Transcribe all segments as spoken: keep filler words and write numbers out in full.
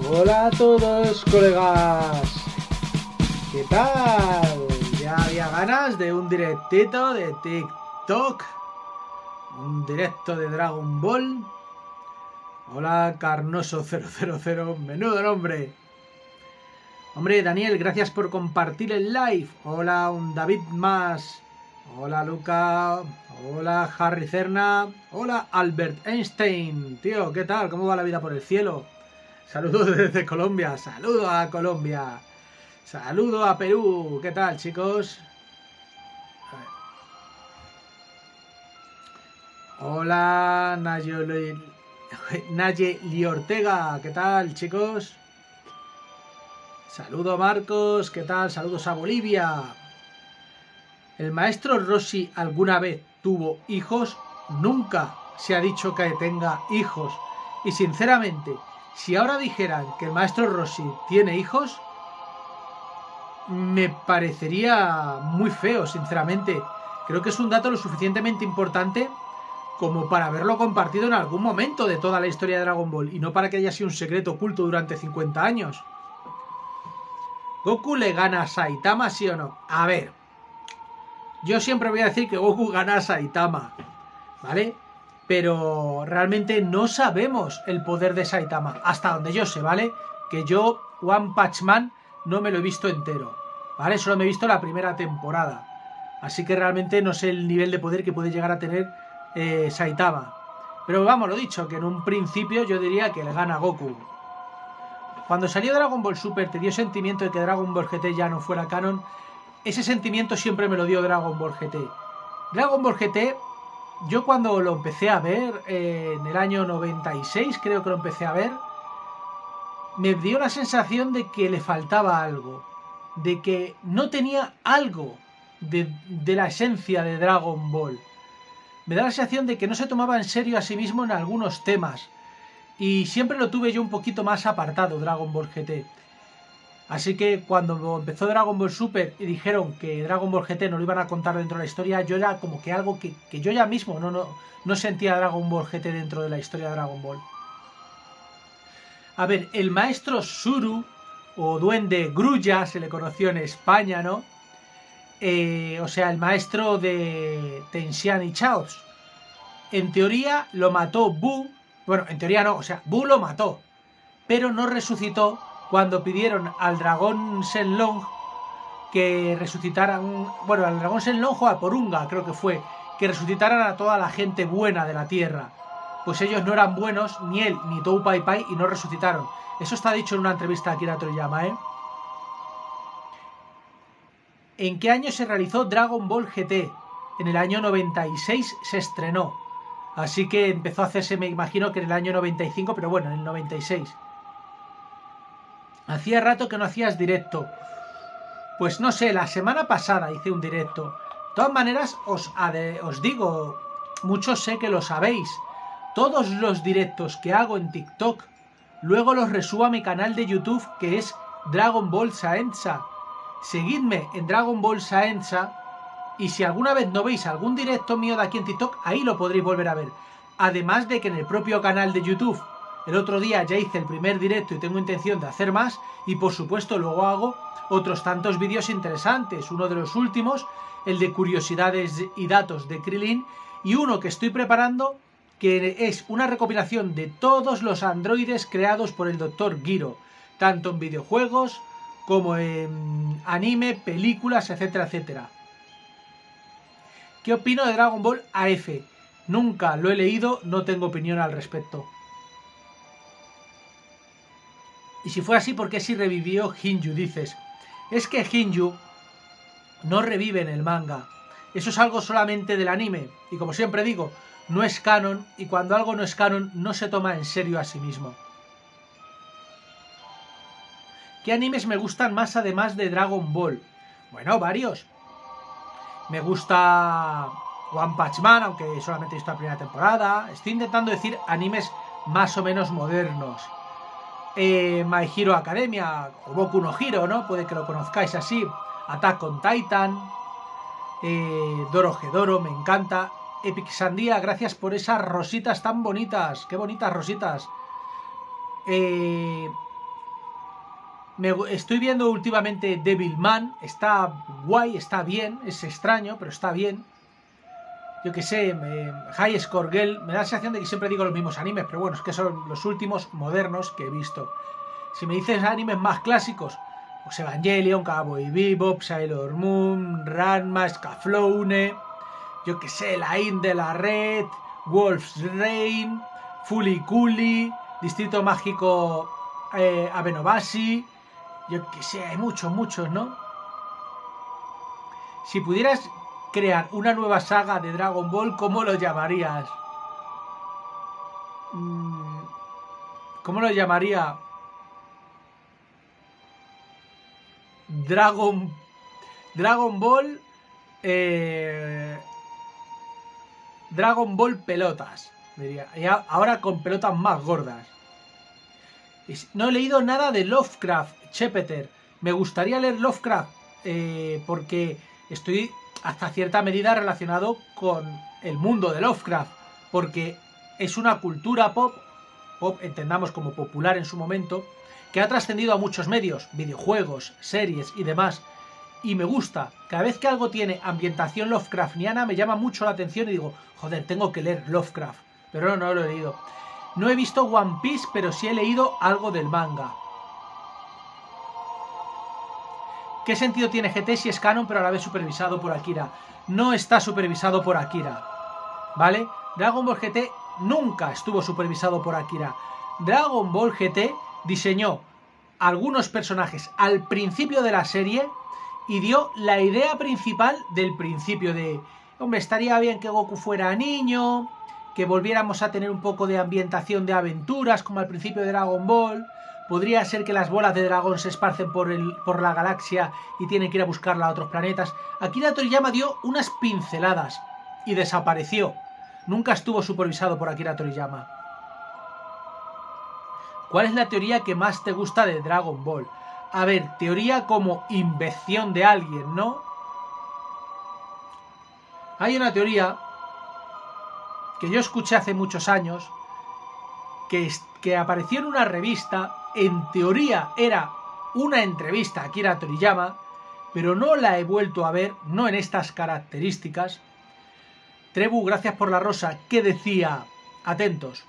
Hola a todos, colegas. ¿Qué tal? Ya había ganas de un directito de TikTok. Un directo de Dragon Ball. Hola, Carnoso cero cero cero. Menudo nombre. Hombre, Daniel, gracias por compartir el live. Hola, un David más. Hola, Luca. Hola, Harry Cerna. Hola, Albert Einstein. Tío, ¿qué tal? ¿Cómo va la vida por el cielo? Saludos desde Colombia. Saludo a Colombia. Saludo a Perú. ¿Qué tal, chicos? Hola, Nayeli, Nayeli Ortega. ¿Qué tal, chicos? Saludo a Marcos. ¿Qué tal? Saludos a Bolivia. ¿El maestro Rossi alguna vez tuvo hijos? Nunca se ha dicho que tenga hijos. Y sinceramente, si ahora dijeran que el maestro Rossi tiene hijos, me parecería muy feo, sinceramente. Creo que es un dato lo suficientemente importante como para haberlo compartido en algún momento de toda la historia de Dragon Ball, y no para que haya sido un secreto oculto durante cincuenta años. ¿Goku le gana a Saitama, sí o no? A ver, yo siempre voy a decir que Goku gana a Saitama, ¿vale? Pero realmente no sabemos el poder de Saitama, hasta donde yo sé, ¿vale? Que yo, One Punch Man, no me lo he visto entero, ¿vale? Solo me he visto la primera temporada. Así que realmente no sé el nivel de poder que puede llegar a tener eh, Saitama. Pero vamos, lo dicho, que en un principio yo diría que le gana a Goku. Cuando salió Dragon Ball Super, ¿te dio sentimiento de que Dragon Ball G T ya no fuera canon? Ese sentimiento siempre me lo dio Dragon Ball G T. Dragon Ball G T, yo cuando lo empecé a ver, eh, en el año noventa y seis creo que lo empecé a ver, me dio la sensación de que le faltaba algo, de que no tenía algo de, de la esencia de Dragon Ball. Me da la sensación de que no se tomaba en serio a sí mismo en algunos temas, y siempre lo tuve yo un poquito más apartado, Dragon Ball G T. Así que cuando empezó Dragon Ball Super y dijeron que Dragon Ball G T no lo iban a contar dentro de la historia, yo era como que algo que, que yo ya mismo no, no, no sentía Dragon Ball G T dentro de la historia de Dragon Ball. A ver, el maestro Zuru, o Duende Grulla, se le conoció en España, ¿no? Eh, o sea, el maestro de Tensian y Chaos. En teoría lo mató Buu. Bueno, en teoría no, o sea, Buu lo mató, pero no resucitó cuando pidieron al dragón Shenlong que resucitaran, bueno, al dragón Shenlong o a Porunga, creo que fue, que resucitaran a toda la gente buena de la Tierra. Pues ellos no eran buenos, ni él, ni Tou Pai Pai, y no resucitaron. Eso está dicho en una entrevista a Akira Toriyama, ¿eh? ¿En qué año se realizó Dragon Ball G T? En el año noventa y seis se estrenó. Así que empezó a hacerse, me imagino que en el año noventa y cinco, pero bueno, en el noventa y seis. Hacía rato que no hacías directo. Pues no sé, la semana pasada hice un directo. De todas maneras, os, os digo, muchos sé que lo sabéis. Todos los directos que hago en TikTok, luego los resubo a mi canal de YouTube, que es Dragon Ball Saenza. Seguidme en Dragon Ball Saenza, y si alguna vez no veis algún directo mío de aquí en TikTok, ahí lo podréis volver a ver. Además de que en el propio canal de YouTube, el otro día ya hice el primer directo y tengo intención de hacer más, y por supuesto luego hago otros tantos vídeos interesantes. Uno de los últimos, el de curiosidades y datos de Krillin, y uno que estoy preparando, que es una recopilación de todos los androides creados por el doctor Giro, tanto en videojuegos como en anime, películas, etcétera, etcétera. ¿Qué opino de Dragon Ball A F? Nunca lo he leído, no tengo opinión al respecto. Y si fue así, ¿por qué si revivió Hinju? Dices. Es que Hinju no revive en el manga. Eso es algo solamente del anime. Y como siempre digo, no es canon, y cuando algo no es canon, no se toma en serio a sí mismo. ¿Qué animes me gustan más además de Dragon Ball? Bueno, varios. Me gusta One Punch Man, aunque solamente he visto la primera temporada. Estoy intentando decir animes más o menos modernos. Eh, My Hero Academia, o Boku no Hero, ¿no? Puede que lo conozcáis así. Attack on Titan. Eh, Dorohedoro, me encanta. Epic Sandía, gracias por esas rositas tan bonitas. Qué bonitas rositas. Eh, Me estoy viendo últimamente Devilman. Está guay, está bien. Es extraño, pero está bien. Yo que sé, me, High Score Girl. Me da la sensación de que siempre digo los mismos animes, pero bueno, es que son los últimos modernos que he visto. Si me dices animes más clásicos, pues Evangelion, Cowboy Bebop, Sailor Moon, Ranma, Scaflowne, yo que sé, La In de la Red, Wolf's Rain, Fooly Cooly, Distrito Mágico eh, Abenobashi, yo que sé, hay muchos, muchos, ¿no? Si pudieras crear una nueva saga de Dragon Ball, ¿cómo lo llamarías? ¿Cómo lo llamaría? Dragon... Dragon Ball... Eh, Dragon Ball pelotas, diría. Y ahora con pelotas más gordas. No he leído nada de Lovecraft, Shepeter. Me gustaría leer Lovecraft eh, porque estoy hasta cierta medida relacionado con el mundo de Lovecraft. Porque es una cultura pop, pop entendamos como popular en su momento, que ha trascendido a muchos medios, videojuegos, series y demás. Y me gusta. Cada vez que algo tiene ambientación Lovecraftiana me llama mucho la atención y digo, joder, tengo que leer Lovecraft. Pero no, no lo he leído. No he visto One Piece, pero sí he leído algo del manga. ¿Qué sentido tiene G T si es canon pero a la vez supervisado por Akira? No está supervisado por Akira, ¿vale? Dragon Ball G T nunca estuvo supervisado por Akira. Dragon Ball G T diseñó algunos personajes al principio de la serie y dio la idea principal del principio de, hombre, estaría bien que Goku fuera niño, que volviéramos a tener un poco de ambientación de aventuras como al principio de Dragon Ball. Podría ser que las bolas de dragón se esparcen por, el, por la galaxia y tienen que ir a buscarla a otros planetas. Akira Toriyama dio unas pinceladas y desapareció. Nunca estuvo supervisado por Akira Toriyama. ¿Cuál es la teoría que más te gusta de Dragon Ball? A ver, teoría como invención de alguien, ¿no? Hay una teoría que yo escuché hace muchos años, que, que apareció en una revista, en teoría era una entrevista a Akira Toriyama, pero no la he vuelto a ver, no en estas características. Trebu, gracias por la rosa, que decía, atentos,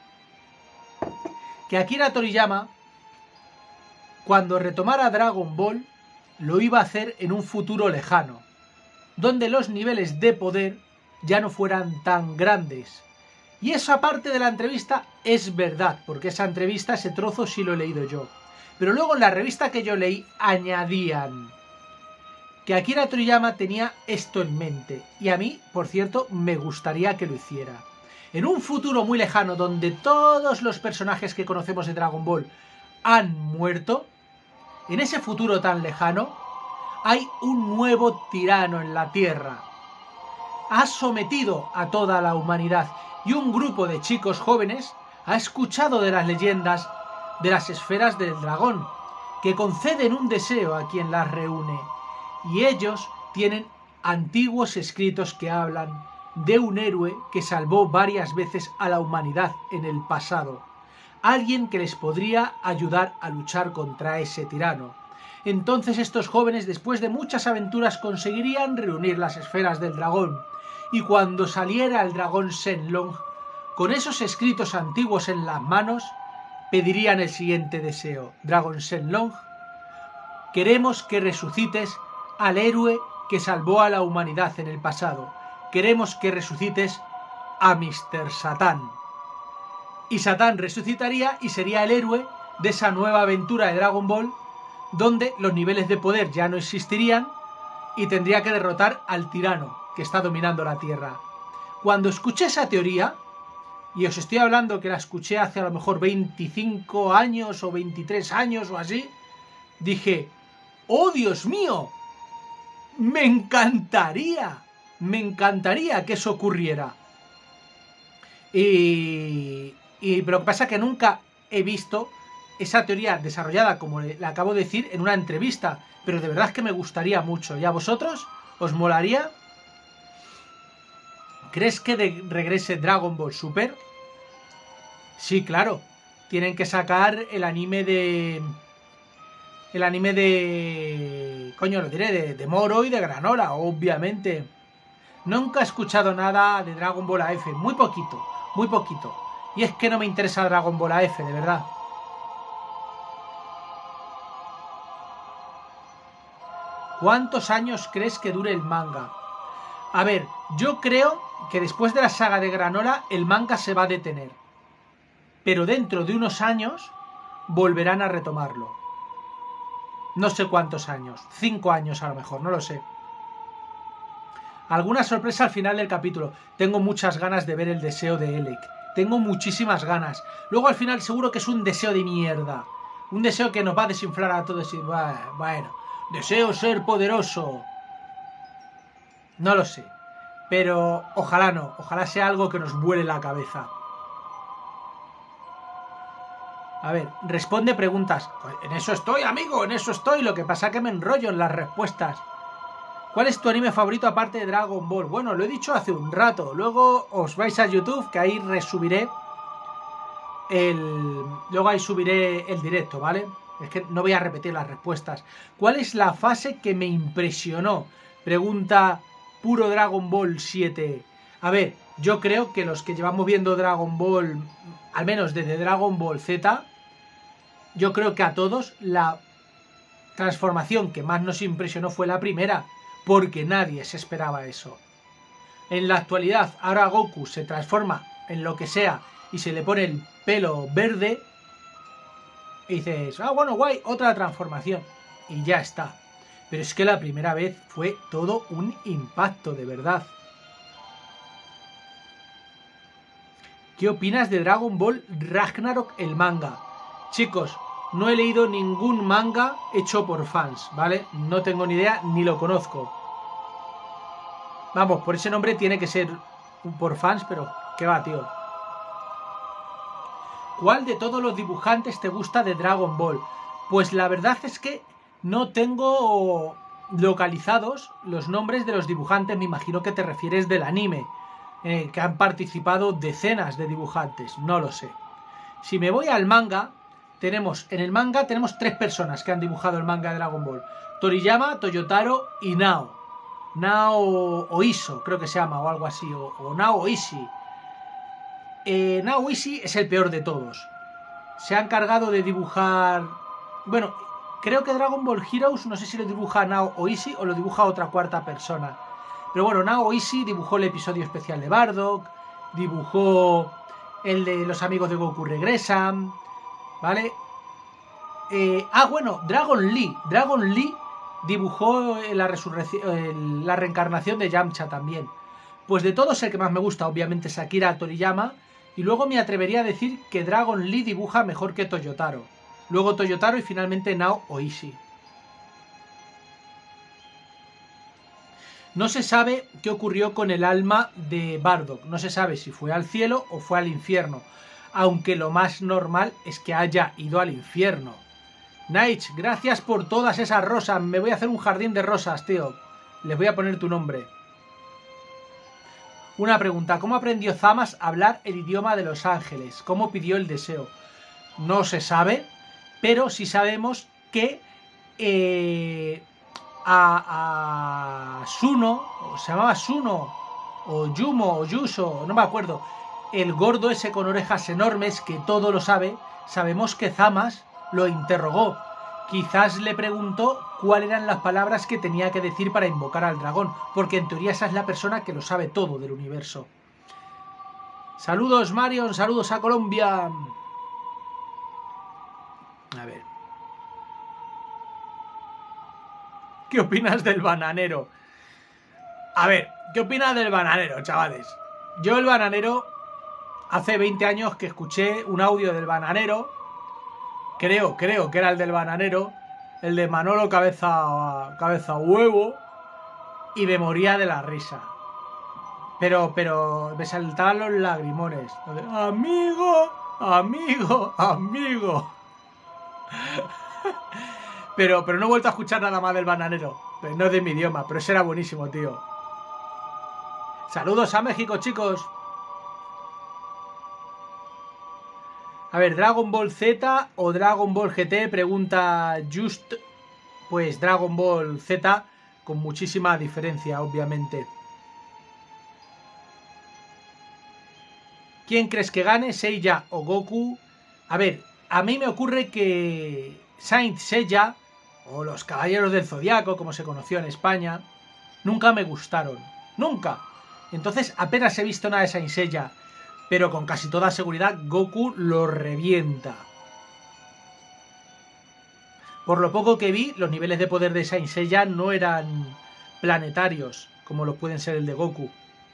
que Akira Toriyama, cuando retomara Dragon Ball, lo iba a hacer en un futuro lejano, donde los niveles de poder ya no fueran tan grandes. Y esa parte de la entrevista es verdad, porque esa entrevista, ese trozo sí lo he leído yo. Pero luego en la revista que yo leí añadían que Akira Toriyama tenía esto en mente. Y a mí, por cierto, me gustaría que lo hiciera. En un futuro muy lejano donde todos los personajes que conocemos de Dragon Ball han muerto, en ese futuro tan lejano, hay un nuevo tirano en la Tierra. Ha sometido a toda la humanidad y un grupo de chicos jóvenes ha escuchado de las leyendas de las esferas del dragón, que conceden un deseo a quien las reúne, y ellos tienen antiguos escritos que hablan de un héroe que salvó varias veces a la humanidad en el pasado, alguien que les podría ayudar a luchar contra ese tirano. Entonces estos jóvenes, después de muchas aventuras, conseguirían reunir las esferas del dragón, y cuando saliera el dragón Shenlong, con esos escritos antiguos en las manos, pedirían el siguiente deseo: Dragon Shenlong, queremos que resucites al héroe que salvó a la humanidad en el pasado. Queremos que resucites a míster Satan. Y Satan resucitaría y sería el héroe de esa nueva aventura de Dragon Ball, donde los niveles de poder ya no existirían y tendría que derrotar al tirano que está dominando la Tierra. Cuando escuché esa teoría, y os estoy hablando que la escuché hace a lo mejor veinticinco años o veintitrés años o así, dije, ¡oh Dios mío! Me encantaría, me encantaría que eso ocurriera. Y, y lo que pasa es que nunca he visto esa teoría desarrollada, como le, le acabo de decir, en una entrevista. Pero de verdad es que me gustaría mucho. ¿Y a vosotros? ¿Os molaría? ¿Crees que de, regrese Dragon Ball Super? Sí, claro. Tienen que sacar el anime de... el anime de... Coño, lo diré, de, de Moro y de Granola, obviamente. Nunca he escuchado nada de Dragon Ball A F, muy poquito, muy poquito. Y es que no me interesa Dragon Ball A F, de verdad. ¿Cuántos años crees que dure el manga? A ver, yo creo que después de la saga de Granola el manga se va a detener. Pero dentro de unos años volverán a retomarlo. No sé cuántos años, cinco años a lo mejor, no lo sé. ¿Alguna sorpresa al final del capítulo? Tengo muchas ganas de ver el deseo de Elec. Tengo muchísimas ganas. Luego al final seguro que es un deseo de mierda. Un deseo que nos va a desinflar a todos y... Bueno, deseo ser poderoso. No lo sé. Pero ojalá no. Ojalá sea algo que nos vuele la cabeza. A ver, responde preguntas. En eso estoy, amigo, en eso estoy. Lo que pasa es que me enrollo en las respuestas. ¿Cuál es tu anime favorito aparte de Dragon Ball? Bueno, lo he dicho hace un rato. Luego os vais a YouTube, que ahí resubiré el... Luego ahí subiré el directo, ¿vale? Es que no voy a repetir las respuestas. ¿Cuál es la fase que me impresionó? Pregunta Puro Dragon Ball siete. A ver, yo creo que los que llevamos viendo Dragon Ball, al menos desde Dragon Ball Z, yo creo que a todos la transformación que más nos impresionó fue la primera, porque nadie se esperaba eso. En la actualidad, ahora Goku se transforma en lo que sea y se le pone el pelo verde y dices, ah, bueno, guay, otra transformación. Y ya está. Pero es que la primera vez fue todo un impacto, de verdad. ¿Qué opinas de Dragon Ball Ragnarok, el manga? Chicos, no he leído ningún manga hecho por fans, ¿vale? No tengo ni idea, ni lo conozco. Vamos, por ese nombre tiene que ser por fans, pero ¿qué va, tío? ¿Cuál de todos los dibujantes te gusta de Dragon Ball? Pues la verdad es que no tengo localizados los nombres de los dibujantes, me imagino que te refieres del anime, eh, que han participado decenas de dibujantes, no lo sé. Si me voy al manga, tenemos, en el manga tenemos tres personas que han dibujado el manga de Dragon Ball. Toriyama, Toyotaro y Nao. Nao Oiso, creo que se llama, o algo así, o, o Nao Ishii. Eh, Nao Ishii es el peor de todos. Se ha encargado de dibujar... Bueno, creo que Dragon Ball Heroes, no sé si lo dibuja Nao Ishii o lo dibuja otra cuarta persona. Pero bueno, Nao Ishii dibujó el episodio especial de Bardock, dibujó el de los amigos de Goku regresan, ¿vale? Eh, ah, bueno, Dragon Lee. Dragon Lee dibujó la resurrección, la reencarnación de Yamcha también. Pues de todos el que más me gusta, obviamente, es Akira Toriyama. Y luego me atrevería a decir que Dragon Lee dibuja mejor que Toyotaro. Luego Toyotaro y finalmente Nao Oishi. No se sabe qué ocurrió con el alma de Bardock. No se sabe si fue al cielo o fue al infierno. Aunque lo más normal es que haya ido al infierno. Naich, gracias por todas esas rosas. Me voy a hacer un jardín de rosas, tío. Les voy a poner tu nombre. Una pregunta. ¿Cómo aprendió Zamas a hablar el idioma de los ángeles? ¿Cómo pidió el deseo? No se sabe, pero sí sabemos que eh, a, a Suno, o se llamaba Suno, o Yumo, o Yuso, no me acuerdo, el gordo ese con orejas enormes, que todo lo sabe, sabemos que Zamas lo interrogó. Quizás le preguntó cuáles eran las palabras que tenía que decir para invocar al dragón, porque en teoría esa es la persona que lo sabe todo del universo. Saludos, Marion, saludos a Colombia. A ver. ¿Qué opinas del bananero? A ver, ¿qué opinas del bananero, chavales? Yo el bananero, hace veinte años que escuché un audio del bananero. Creo, creo que era el del bananero, el de Manolo cabeza, cabeza huevo, y me moría de la risa. Pero, pero, me saltaban los lagrimones. Amigo, amigo, amigo. Pero, pero no he vuelto a escuchar nada más del bananero. No es de mi idioma, pero ese era buenísimo, tío. Saludos a México, chicos. A ver, Dragon Ball Z o Dragon Ball G T, pregunta Just. Pues Dragon Ball Z, con muchísima diferencia, obviamente. ¿Quién crees que gane, Seiya o Goku? A ver, a mí me ocurre que Saint Seiya, o los Caballeros del Zodiaco, como se conoció en España, nunca me gustaron. ¡Nunca! Entonces apenas he visto nada de Saint Seiya, pero con casi toda seguridad Goku lo revienta. Por lo poco que vi, los niveles de poder de Saint Seiya no eran planetarios, como lo pueden ser el de Goku.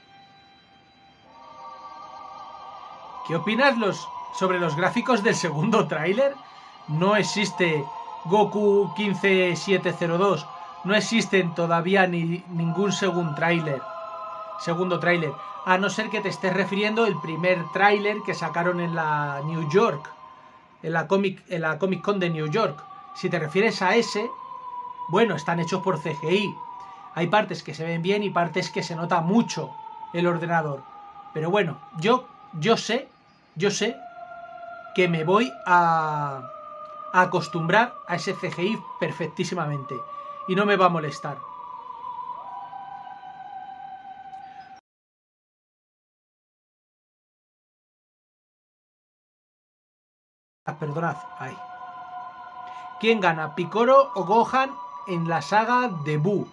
¿Qué opinas los, sobre los gráficos del segundo tráiler? No existe Goku quince siete cero dos. No existen todavía ni ningún segundo tráiler. Segundo tráiler. A no ser que te estés refiriendo al primer tráiler que sacaron en la New York. En la, Comic, en la Comic Con de New York. Si te refieres a ese, bueno, están hechos por C G I. Hay partes que se ven bien y partes que se nota mucho el ordenador. Pero bueno, yo, yo sé, yo sé que me voy a, a acostumbrar a ese C G I perfectísimamente. Y no me va a molestar. Perdonad, ahí. ¿Quién gana, Piccolo o Gohan en la saga de Buu?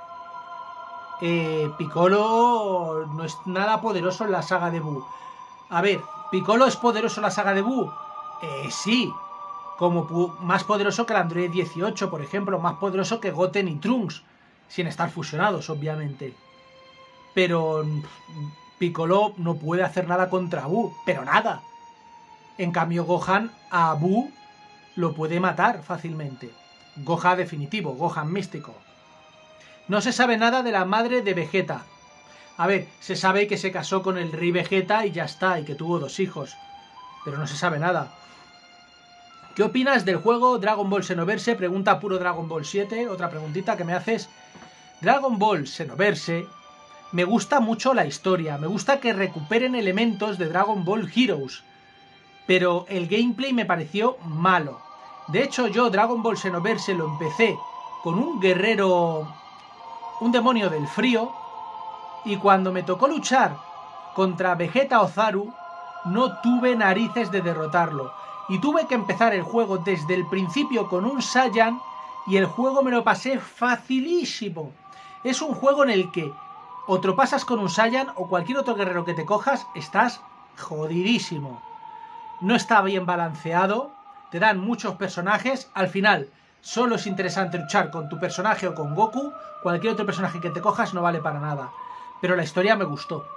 Eh, Piccolo no es nada poderoso en la saga de Buu. A ver, ¿Piccolo es poderoso en la saga de Buu? Eh, sí. Como más poderoso que el Android dieciocho, por ejemplo. Más poderoso que Goten y Trunks. Sin estar fusionados, obviamente. Pero Piccolo no puede hacer nada contra Buu. Pero nada. En cambio, Gohan a Buu lo puede matar fácilmente. Gohan definitivo, Gohan místico. No se sabe nada de la madre de Vegeta. A ver, se sabe que se casó con el rey Vegeta y ya está, y que tuvo dos hijos. Pero no se sabe nada. ¿Qué opinas del juego Dragon Ball Xenoverse? Pregunta Puro Dragon Ball siete. Otra preguntita que me haces. Dragon Ball Xenoverse. Me gusta mucho la historia. Me gusta que recuperen elementos de Dragon Ball Heroes. Pero el gameplay me pareció malo. De hecho, yo Dragon Ball Xenoverse lo empecé con un guerrero, un demonio del frío, y cuando me tocó luchar contra Vegeta o Zaru, no tuve narices de derrotarlo. Y tuve que empezar el juego desde el principio con un Saiyan, y el juego me lo pasé facilísimo. Es un juego en el que o te lo pasas con un Saiyan o cualquier otro guerrero que te cojas, estás jodidísimo. No está bien balanceado, te dan muchos personajes, al final solo es interesante luchar con tu personaje o con Goku, cualquier otro personaje que te cojas no vale para nada, pero la historia me gustó.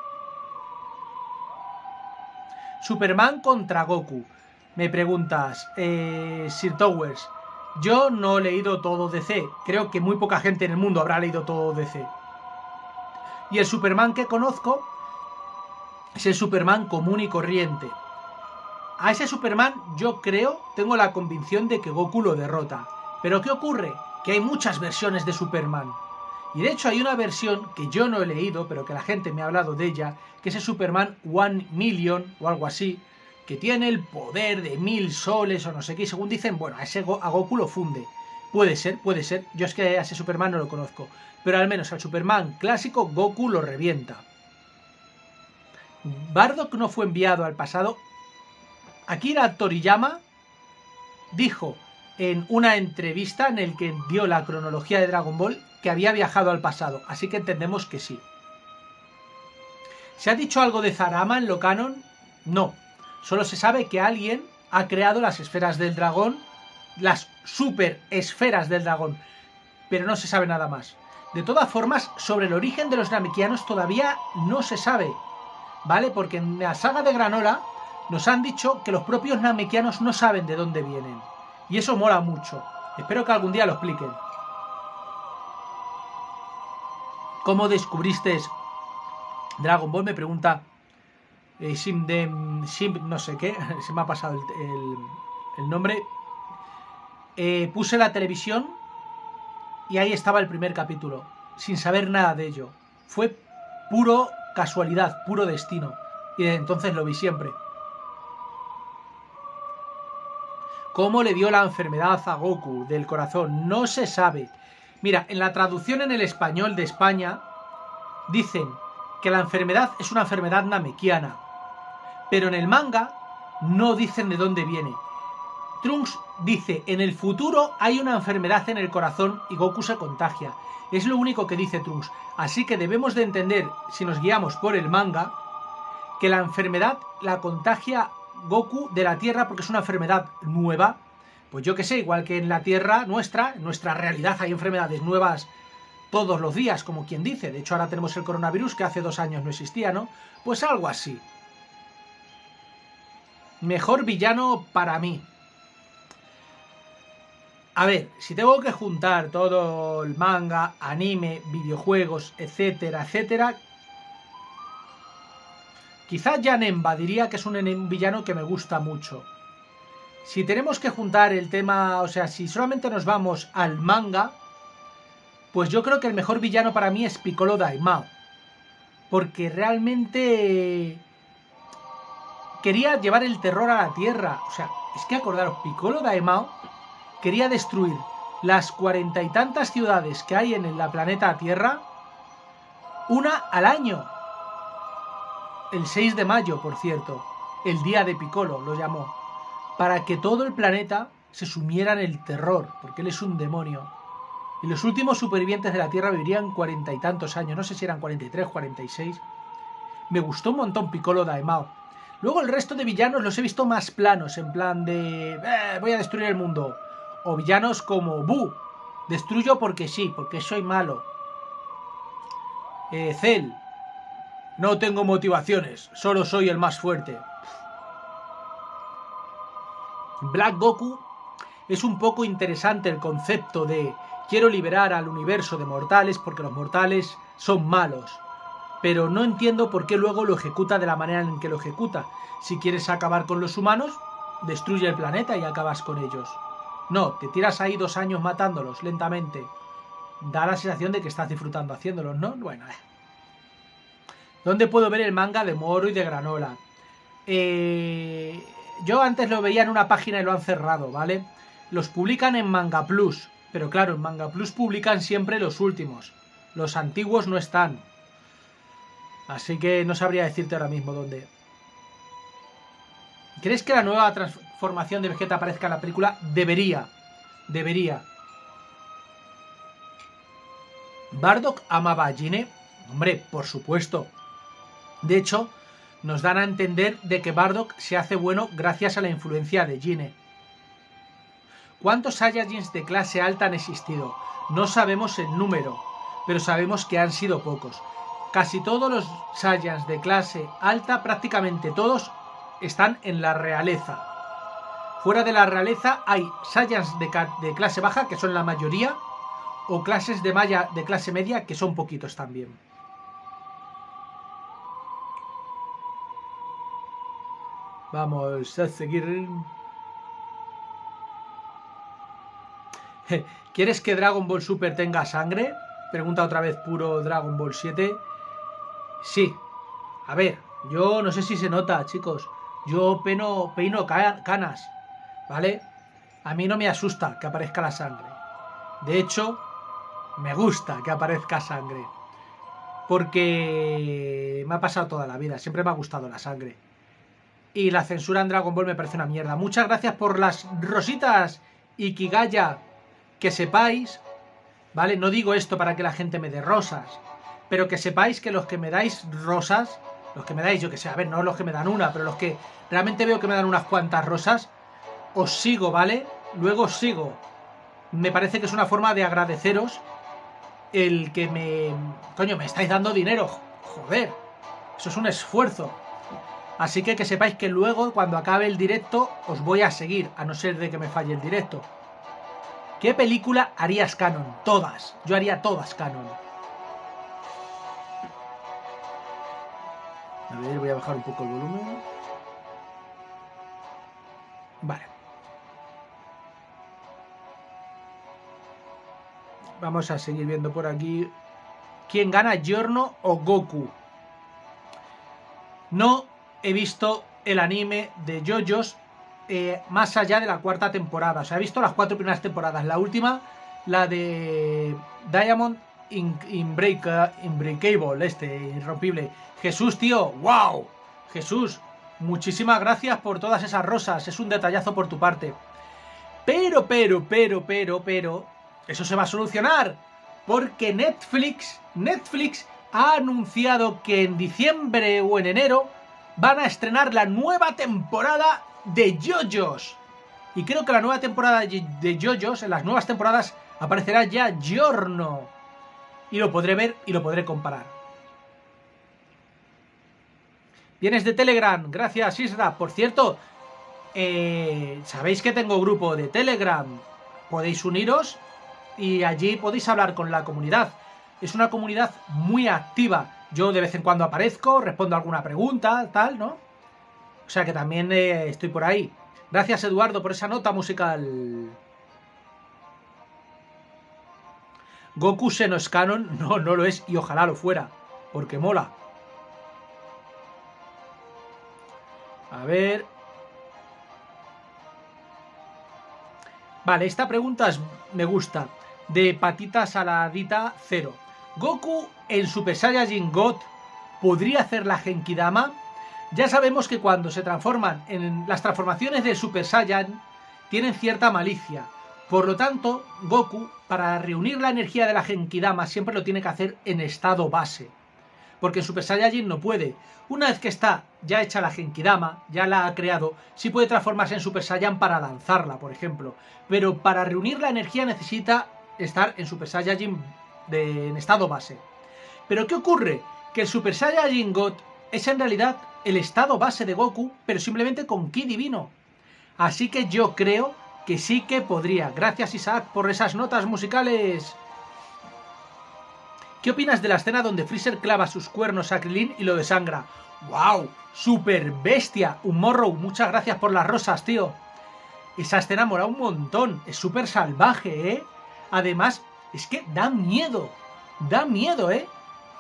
Superman contra Goku, me preguntas, eh, Sir Towers. Yo no he leído todo D C, creo que muy poca gente en el mundo habrá leído todo D C. Y el Superman que conozco es el Superman común y corriente. A ese Superman yo creo, tengo la convicción de que Goku lo derrota. Pero ¿qué ocurre? Que hay muchas versiones de Superman. Y de hecho hay una versión que yo no he leído, pero que la gente me ha hablado de ella, que es el Superman One Million o algo así, que tiene el poder de mil soles o no sé qué, y según dicen, bueno, a, ese Go a Goku lo funde. Puede ser, puede ser, yo es que a ese Superman no lo conozco, pero al menos al Superman clásico Goku lo revienta. Bardock no fue enviado al pasado. Akira Toriyama dijo en una entrevista en el que dio la cronología de Dragon Ball que había viajado al pasado, así que entendemos que sí. ¿Se ha dicho algo de Zarama en lo canon? No, solo se sabe que alguien ha creado las esferas del dragón, las super esferas del dragón, pero no se sabe nada más. De todas formas, sobre el origen de los namekianos todavía no se sabe, ¿vale? Porque en la saga de Granola nos han dicho que los propios namekianos no saben de dónde vienen. Y eso mola mucho. Espero que algún día lo expliquen. ¿Cómo descubriste Dragon Ball? Me pregunta eh, Simdem, Sim, no sé qué. Se me ha pasado el, el, el nombre. Eh, puse la televisión y ahí estaba el primer capítulo. Sin saber nada de ello. Fue puro casualidad, puro destino. Y desde entonces lo vi siempre. ¿Cómo le dio la enfermedad a Goku del corazón? No se sabe. Mira, en la traducción en el español de España dicen que la enfermedad es una enfermedad namekiana, pero en el manga no dicen de dónde viene. Trunks dice, en el futuro hay una enfermedad en el corazón y Goku se contagia. Es lo único que dice Trunks. Así que debemos de entender, si nos guiamos por el manga, que la enfermedad la contagia Goku de la Tierra porque es una enfermedad nueva. Pues yo que sé, igual que en la Tierra nuestra, en nuestra realidad hay enfermedades nuevas todos los días, como quien dice. De hecho, ahora tenemos el coronavirus que hace dos años no existía, ¿no? Pues algo así. Mejor villano para mí. A ver, si tengo que juntar todo el manga, anime, videojuegos, etcétera, etcétera, quizás Janemba diría que es un villano que me gusta mucho. Si tenemos que juntar el tema, o sea, si solamente nos vamos al manga, pues yo creo que el mejor villano para mí es Piccolo Daimao. Porque realmente quería llevar el terror a la Tierra. O sea, es que acordaros, Piccolo Daimao quería destruir las cuarenta y tantas ciudades que hay en la planeta Tierra, una al año. El seis de mayo, por cierto, el día de Piccolo lo llamó, para que todo el planeta se sumiera en el terror, porque él es un demonio. Y los últimos supervivientes de la Tierra vivirían cuarenta y tantos años, no sé si eran cuarenta y tres, cuarenta y seis. Me gustó un montón Piccolo Daimao. Luego el resto de villanos los he visto más planos, en plan de eh, voy a destruir el mundo. O villanos como Buu, destruyo porque sí, porque soy malo. Eh, Cell, no tengo motivaciones, solo soy el más fuerte. Black Goku es un poco interesante el concepto de quiero liberar al universo de mortales porque los mortales son malos. Pero no entiendo por qué luego lo ejecuta de la manera en que lo ejecuta. Si quieres acabar con los humanos, destruye el planeta y acabas con ellos. No, te tiras ahí dos años matándolos lentamente. Da la sensación de que estás disfrutando haciéndolos, ¿no? Bueno, eh. ¿Dónde puedo ver el manga de Moro y de Granola? Eh, yo antes lo veía en una página y lo han cerrado, ¿vale? Los publican en Manga Plus. Pero claro, en Manga Plus publican siempre los últimos. Los antiguos no están. Así que no sabría decirte ahora mismo dónde. ¿Crees que la nueva transformación de Vegeta aparezca en la película? Debería. Debería. ¿Bardock amaba a Gine? Hombre, por supuesto. De hecho, nos dan a entender de que Bardock se hace bueno gracias a la influencia de Gine. ¿Cuántos Saiyajins de clase alta han existido? No sabemos el número, pero sabemos que han sido pocos. Casi todos los Saiyans de clase alta, prácticamente todos, están en la realeza. Fuera de la realeza hay Saiyans de, de clase baja, que son la mayoría, o clases de Maya de clase media, que son poquitos también. Vamos a seguir. ¿Quieres que Dragon Ball Super tenga sangre? Pregunta otra vez puro Dragon Ball siete. Sí. A ver, yo no sé si se nota, chicos. Yo peino, peino canas, ¿vale? A mí no me asusta que aparezca la sangre. De hecho, me gusta que aparezca sangre. Porque me ha pasado toda la vida. Siempre me ha gustado la sangre. Y la censura en Dragon Ball me parece una mierda. Muchas gracias por las rositas, Ikigaya. Que sepáis, ¿vale? No digo esto para que la gente me dé rosas, pero que sepáis que los que me dais rosas, los que me dais, yo que sé, a ver, no los que me dan una, pero los que realmente veo que me dan unas cuantas rosas, os sigo, ¿vale? Luego os sigo. Me parece que es una forma de agradeceros el que me... Coño, me estáis dando dinero, joder, eso es un esfuerzo. Así que que sepáis que luego, cuando acabe el directo, os voy a seguir, a no ser de que me falle el directo. ¿Qué película harías canon? Todas. Yo haría todas canon. A ver, voy a bajar un poco el volumen. Vale. Vamos a seguir viendo por aquí. ¿Quién gana, Giorno o Goku? No he visto el anime de JoJo's, eh, más allá de la cuarta temporada. O sea, he visto las cuatro primeras temporadas. La última, la de Diamond Inbreaka- Inbreakable, este, irrompible. Jesús, tío, wow. Jesús, muchísimas gracias por todas esas rosas. Es un detallazo por tu parte. Pero, pero, pero, pero, pero, eso se va a solucionar. Porque Netflix, Netflix ha anunciado que en diciembre o en enero van a estrenar la nueva temporada de JoJo's. Y creo que la nueva temporada de JoJo's, en las nuevas temporadas, aparecerá ya Giorno. Y lo podré ver y lo podré comparar. Vienes de Telegram, gracias Isra. Por cierto, eh, sabéis que tengo grupo de Telegram. Podéis uniros y allí podéis hablar con la comunidad. Es una comunidad muy activa. Yo de vez en cuando aparezco, respondo alguna pregunta, tal, ¿no? O sea que también eh, estoy por ahí. Gracias, Eduardo, por esa nota musical. Goku se no es canon. No, no lo es y ojalá lo fuera. Porque mola. A ver. Vale, esta pregunta es, me gusta. De Patita Saladita cero. ¿Goku en Super Saiyajin God podría hacer la Genkidama? Ya sabemos que cuando se transforman en las transformaciones de Super Saiyan tienen cierta malicia. Por lo tanto, Goku, para reunir la energía de la Genkidama, siempre lo tiene que hacer en estado base. Porque en Super Saiyajin no puede. Una vez que está ya hecha la Genkidama, ya la ha creado, sí puede transformarse en Super Saiyan para lanzarla, por ejemplo. Pero para reunir la energía necesita estar en Super Saiyajin de, en estado base. ¿Pero qué ocurre? Que el Super Saiyajin God es en realidad el estado base de Goku, pero simplemente con Ki divino. Así que yo creo que sí que podría. Gracias, Isaac, por esas notas musicales. ¿Qué opinas de la escena donde Freezer clava sus cuernos a Krillin y lo desangra? ¡Wow! ¡Super bestia! Un morro, muchas gracias por las rosas, tío. Esa escena mola un montón. Es súper salvaje, ¿eh? Además, es que da miedo. Da miedo, ¿eh?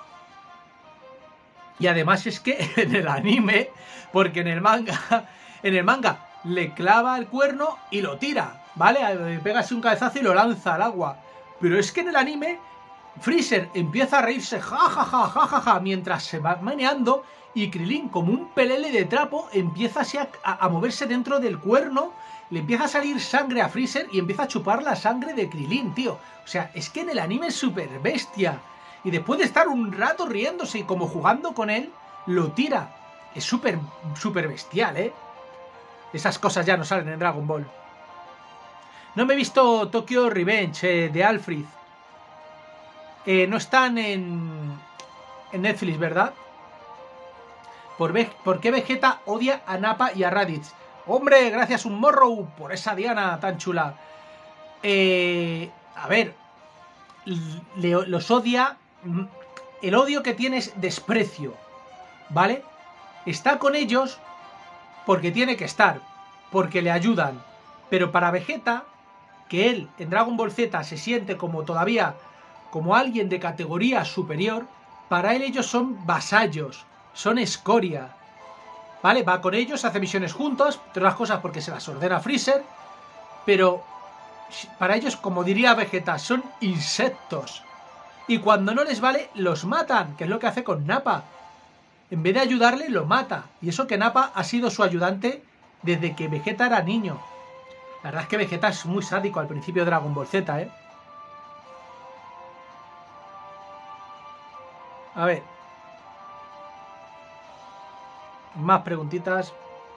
Y además es que en el anime, porque en el manga, en el manga le clava el cuerno y lo tira, ¿vale? Pega así un cabezazo y lo lanza al agua. Pero es que en el anime Freezer empieza a reírse jajaja, jajaja, ja, mientras se va meneando y Krillin, como un pelele de trapo, empieza así a, a, a moverse dentro del cuerno, le empieza a salir sangre a Freezer y empieza a chupar la sangre de Krillin, tío. O sea, es que en el anime es súper bestia. Y después de estar un rato riéndose y como jugando con él, lo tira. Es súper, súper bestial, ¿eh? Esas cosas ya no salen en Dragon Ball. No me he visto Tokyo Revenge eh, de Alfred. Eh, no están en, en Netflix, ¿verdad? ¿Por, ¿Por qué Vegeta odia a Nappa y a Raditz? Hombre, gracias un morro por esa Diana tan chula. Eh, a ver, le, los odia. El odio que tiene es desprecio, ¿vale? Está con ellos porque tiene que estar, porque le ayudan. Pero para Vegeta, que él en Dragon Ball Z se siente como todavía como alguien de categoría superior, para él ellos son vasallos, son escoria, ¿vale? Va con ellos, hace misiones juntos, entre otras cosas porque se las ordena Freezer, pero para ellos, como diría Vegeta, son insectos. Y cuando no les vale, los matan, que es lo que hace con Nappa. En vez de ayudarle, lo mata. Y eso que Nappa ha sido su ayudante desde que Vegeta era niño. La verdad es que Vegeta es muy sádico al principio de Dragon Ball Z, ¿eh? A ver. Más preguntitas.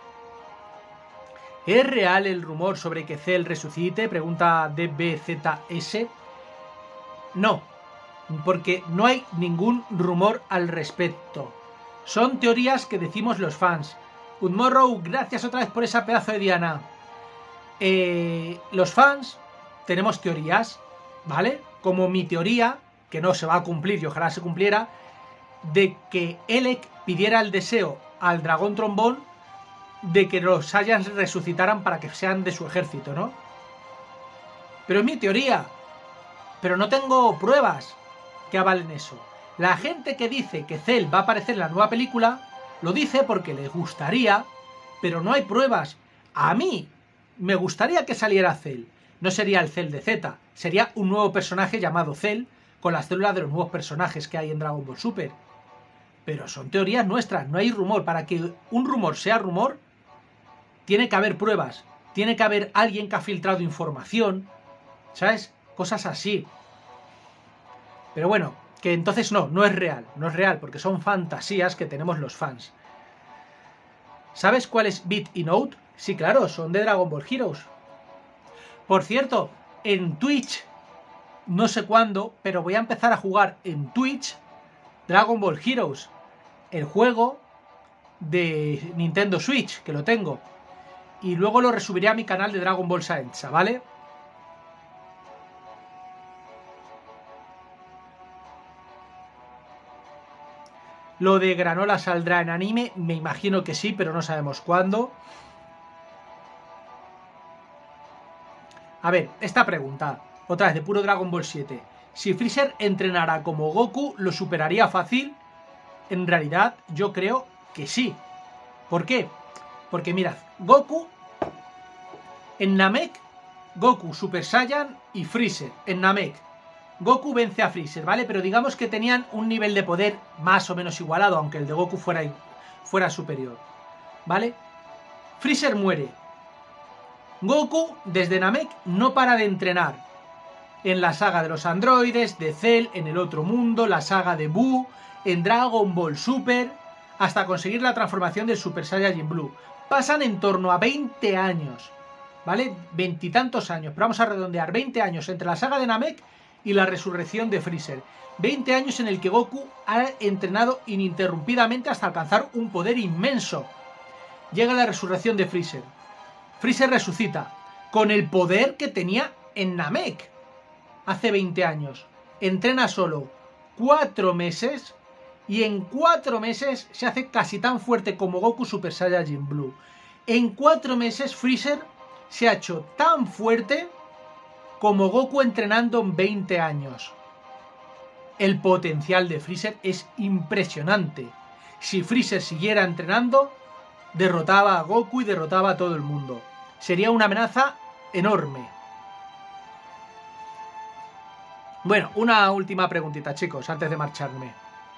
¿Es real el rumor sobre que Cell resucite? Pregunta D B Z S. No, porque no hay ningún rumor al respecto. Son teorías que decimos los fans. Udmorrow, gracias otra vez por esa pedazo de Diana. Eh, los fans tenemos teorías, ¿vale? Como mi teoría, que no se va a cumplir y ojalá se cumpliera, de que Elec pidiera el deseo al dragón trombón de que los Saiyans resucitaran para que sean de su ejército, ¿no? Pero es mi teoría. Pero no tengo pruebas que avalen eso. La gente que dice que Cell va a aparecer en la nueva película, lo dice porque les gustaría, pero no hay pruebas. A mí me gustaría que saliera Cell. No sería el Cell de Z, sería un nuevo personaje llamado Cell, con las células de los nuevos personajes que hay en Dragon Ball Super. Pero son teorías nuestras, no hay rumor. Para que un rumor sea rumor, tiene que haber pruebas, tiene que haber alguien que ha filtrado información, ¿sabes? Cosas así. Pero bueno, que entonces no, no es real, no es real, porque son fantasías que tenemos los fans. ¿Sabes cuál es Beat y Note? Sí, claro, son de Dragon Ball Heroes. Por cierto, en Twitch, no sé cuándo, pero voy a empezar a jugar en Twitch Dragon Ball Heroes, el juego de Nintendo Switch, que lo tengo. Y luego lo resubiré a mi canal de Dragon Ball Science, ¿vale? Lo de Granola saldrá en anime, me imagino que sí, pero no sabemos cuándo. A ver, esta pregunta, otra vez de puro Dragon Ball siete. Si Freezer entrenara como Goku, ¿lo superaría fácil? En realidad, yo creo que sí. ¿Por qué? Porque mirad, Goku en Namek, Goku, Super Saiyan y Freezer en Namek. Goku vence a Freezer, ¿vale? Pero digamos que tenían un nivel de poder más o menos igualado, aunque el de Goku fuera, fuera superior, ¿vale? Freezer muere. Goku, desde Namek, no para de entrenar. En la saga de los androides, de Cell, en el otro mundo, la saga de Buu, en Dragon Ball Super, hasta conseguir la transformación del Super Saiyajin Blue. Pasan en torno a veinte años, ¿vale? Veintitantos años, pero vamos a redondear, veinte años entre la saga de Namek y la resurrección de Freezer. veinte años en el que Goku ha entrenado ininterrumpidamente hasta alcanzar un poder inmenso. Llega la resurrección de Freezer. Freezer resucita con el poder que tenía en Namek hace veinte años. Entrena solo cuatro meses y en cuatro meses se hace casi tan fuerte como Goku Super Saiyajin Blue. En cuatro meses Freezer se ha hecho tan fuerte como Goku entrenando en veinte años. El potencial de Freezer es impresionante. Si Freezer siguiera entrenando, derrotaba a Goku y derrotaba a todo el mundo. Sería una amenaza enorme. Bueno, una última preguntita, chicos, antes de marcharme.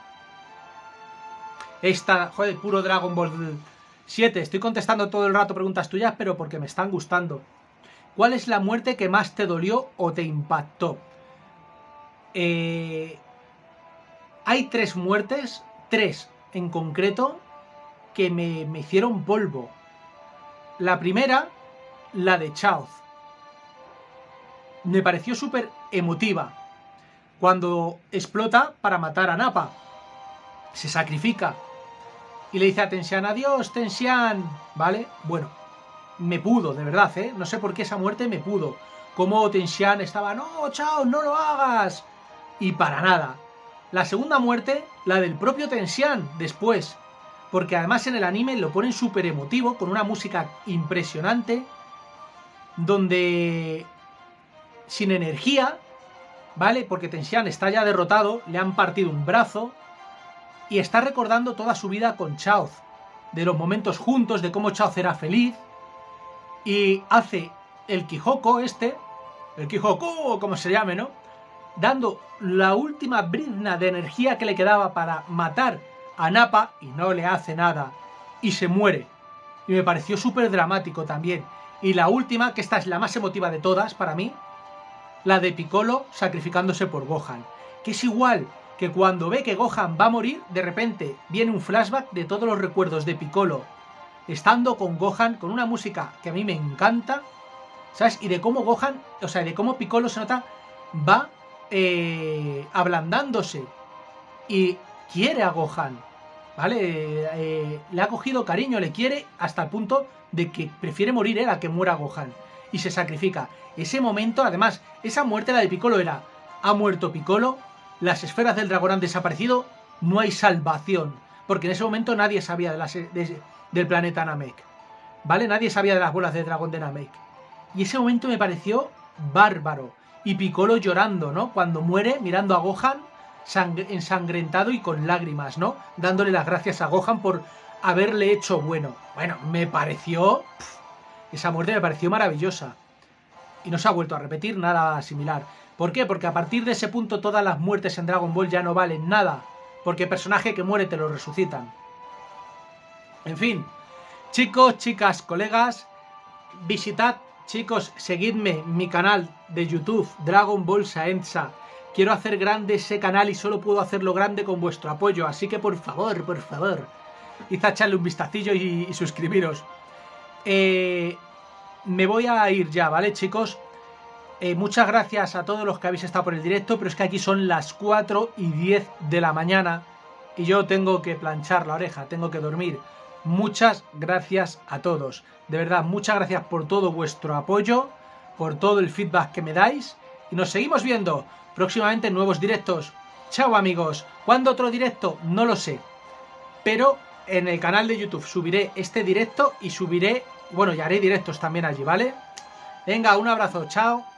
Esta, joder, puro Dragon Ball siete. Estoy contestando todo el rato preguntas tuyas, pero porque me están gustando. ¿Cuál es la muerte que más te dolió o te impactó? Eh, hay tres muertes, tres en concreto, que me, me hicieron polvo. La primera, la de Chaoz. Me pareció súper emotiva. Cuando explota para matar a Nappa. Se sacrifica. Y le dice a Tensian, adiós, Tensian. ¿Vale? Bueno, me pudo, de verdad, ¿eh? No sé por qué esa muerte me pudo. Como Tensian estaba, no, Chaoz, no lo hagas. Y para nada. La segunda muerte, la del propio Tensian, después. Porque además en el anime lo ponen súper emotivo, con una música impresionante, donde sin energía, ¿vale? Porque Tensian está ya derrotado, le han partido un brazo, y está recordando toda su vida con Chaoz, de los momentos juntos, de cómo Chaoz era feliz, y hace el Quijoco este, el Quijoco, como se llame, ¿no? Dando la última brizna de energía que le quedaba para matar a Nappa y no le hace nada y se muere. Y me pareció súper dramático también. Y la última, que esta es la más emotiva de todas para mí, la de Piccolo sacrificándose por Gohan, que es igual que cuando ve que Gohan va a morir, de repente viene un flashback de todos los recuerdos de Piccolo estando con Gohan, con una música que a mí me encanta, ¿sabes? Y de cómo Gohan, o sea, de cómo Piccolo se nota, va eh, ablandándose y quiere a Gohan, ¿vale? Eh, le ha cogido cariño, le quiere hasta el punto de que prefiere morir él a que muera Gohan. Y se sacrifica. Ese momento, además, esa muerte, la de Piccolo, era, ha muerto Piccolo, las esferas del dragón han desaparecido, no hay salvación. Porque en ese momento nadie sabía de las, de, del planeta Namek, ¿vale? Nadie sabía de las bolas de dragón de Namek. Y ese momento me pareció bárbaro. Y Piccolo llorando, ¿no? Cuando muere, mirando a Gohan, ensangrentado y con lágrimas, ¿no? Dándole las gracias a Gohan por haberle hecho bueno. Bueno, me pareció pff, Esa muerte me pareció maravillosa. Y no se ha vuelto a repetir nada similar. ¿Por qué? Porque a partir de ese punto todas las muertes en Dragon Ball ya no valen nada. Porque el personaje que muere te lo resucitan. En fin, chicos, chicas, colegas, visitad, chicos, seguidme mi canal de YouTube, Dragon Ball Saenza. Quiero hacer grande ese canal y solo puedo hacerlo grande con vuestro apoyo. Así que por favor, por favor, id a echarle un vistacillo y, y suscribiros. Eh, me voy a ir ya, ¿vale, chicos? Eh, muchas gracias a todos los que habéis estado por el directo, pero es que aquí son las cuatro y diez de la mañana y yo tengo que planchar la oreja, tengo que dormir. Muchas gracias a todos. De verdad, muchas gracias por todo vuestro apoyo, por todo el feedback que me dais y nos seguimos viendo próximamente en nuevos directos. Chao, amigos. ¿Cuándo otro directo? No lo sé. Pero en el canal de YouTube subiré este directo y subiré... Bueno, y haré directos también allí, ¿vale? Venga, un abrazo. Chao.